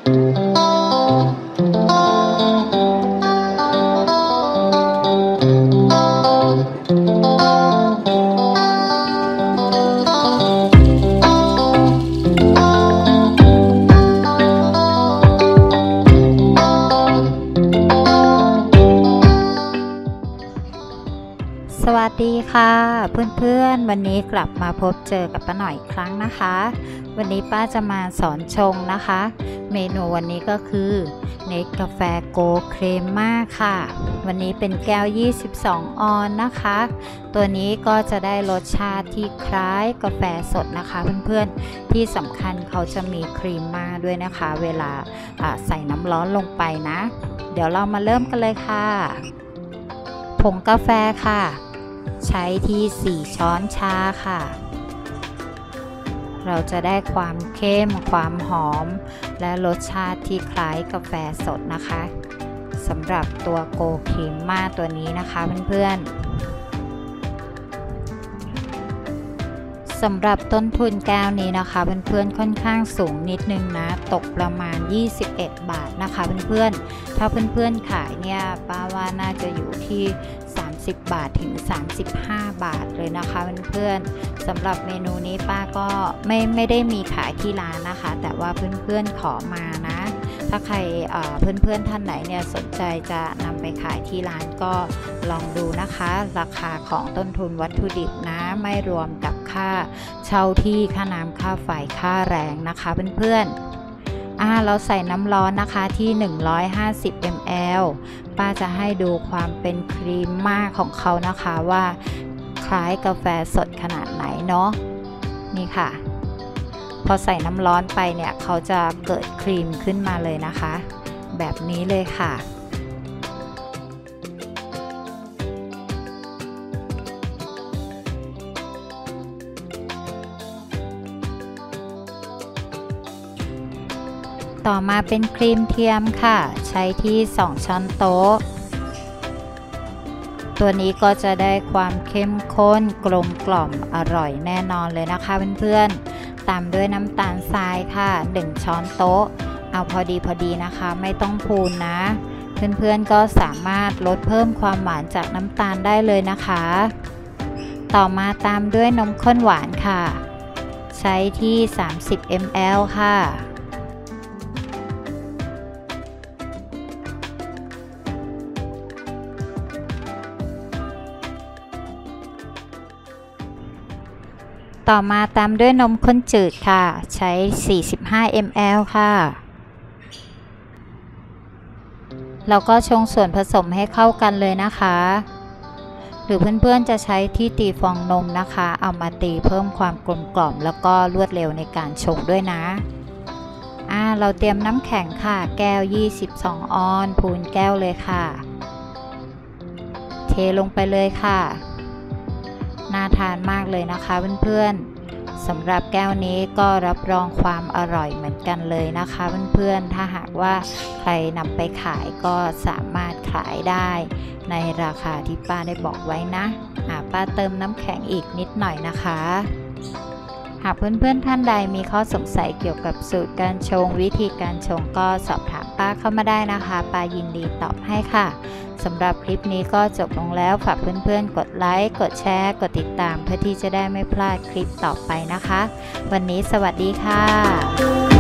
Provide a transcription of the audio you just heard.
สวัสดีค่ะเพื่อนๆวันนี้กลับมาพบเจอกับป้าหน่อยอีกครั้งนะคะวันนี้ป้าจะมาสอนชงนะคะเมนูวันนี้ก็คือเนสกาแฟโกเครมม่าค่ะวันนี้เป็นแก้ว22ออนนะคะตัวนี้ก็จะได้รสชาติที่คล้ายกาแฟสดนะคะเพื่อนๆที่สำคัญเขาจะมีครีมม่าด้วยนะคะเวลาใส่น้ำร้อนลงไปนะเดี๋ยวเรามาเริ่มกันเลยค่ะผงกาแฟค่ะใช้ที่4ช้อนชาค่ะเราจะได้ความเข้มความหอมและรสชาติที่คล้ายกาแฟสดนะคะสำหรับตัวโกครีมม่าตัวนี้นะคะเพื่อนๆสำหรับต้นทุนแก้วนี้นะคะเพื่อนๆค่อนข้างสูงนิดนึงนะตกประมาณ21 บาทนะคะเพื่อนๆถ้าเพื่อนๆขายเนี่ยป้าว่าน่าจะอยู่ที่30 บาทถึง35 บาทเลยนะคะเพื่อนๆสำหรับเมนูนี้ป้าก็ไม่ได้มีขายที่ร้านนะคะแต่ว่าเพื่อนๆขอมานะถ้าใครเพื่อนๆท่านไหนเนี่ยสนใจจะนำไปขายที่ร้านก็ลองดูนะคะราคาของต้นทุนวัตถุดิบนะไม่รวมกับค่าเช่าที่ค่าน้ำค่าไฟค่าแรงนะคะเพื่อนๆเราใส่น้ำร้อนนะคะที่150 ml ป้าจะให้ดูความเป็นครีมม่าของเขานะคะว่าคล้ายกาแฟสดขนาดไหนเนาะนี่ค่ะพอใส่น้ำร้อนไปเนี่ยเขาจะเกิดครีมขึ้นมาเลยนะคะแบบนี้เลยค่ะต่อมาเป็นครีมเทียมค่ะใช้ที่2ช้อนโต๊ะตัวนี้ก็จะได้ความเข้มข้นกลมกล่อมอร่อยแน่นอนเลยนะคะเพื่อนๆตามด้วยน้ำตาลทรายค่ะ1ช้อนโต๊ะเอาพอดีนะคะไม่ต้องพูนนะเพื่อนๆก็สามารถลดเพิ่มความหวานจากน้ำตาลได้เลยนะคะต่อมาตามด้วยนมข้นหวานค่ะใช้ที่30 ml ค่ะต่อมาตามด้วยนมข้นจืดค่ะใช้45 ml ค่ะแล้วก็ชงส่วนผสมให้เข้ากันเลยนะคะหรือเพื่อนๆจะใช้ที่ตีฟองนมนะคะเอามาตีเพิ่มความกลมกล่อมแล้วก็รวดเร็วในการชงด้วยนะเราเตรียมน้ำแข็งค่ะแก้ว22ออนพูนแก้วเลยค่ะเทลงไปเลยค่ะน่าทานมากเลยนะคะเพื่อนๆสำหรับแก้วนี้ก็รับรองความอร่อยเหมือนกันเลยนะคะเพื่อนๆถ้าหากว่าใครนำไปขายก็สามารถขายได้ในราคาที่ป้าได้บอกไว้นะป้าเติมน้ำแข็งอีกนิดหน่อยนะคะหากเพื่อนๆท่านใดมีข้อสงสัยเกี่ยวกับสูตรการชงวิธีการชงก็สอบถามป้าเข้ามาได้นะคะป้ายินดีตอบให้ค่ะสำหรับคลิปนี้ก็จบลงแล้วฝากเพื่อนๆกดไลค์กดแชร์กดติดตามเพื่อที่จะได้ไม่พลาดคลิปต่อไปนะคะวันนี้สวัสดีค่ะ